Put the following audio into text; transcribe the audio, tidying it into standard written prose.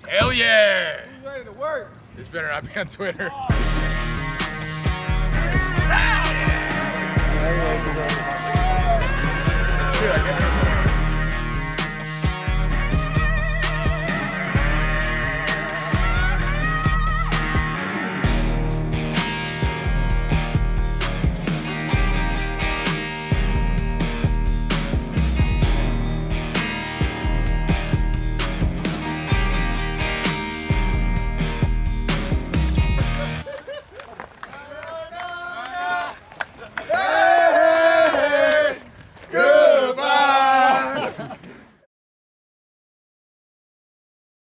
Hell yeah! Who's ready to work? This better not be on Twitter. Oh. That's good, I guess.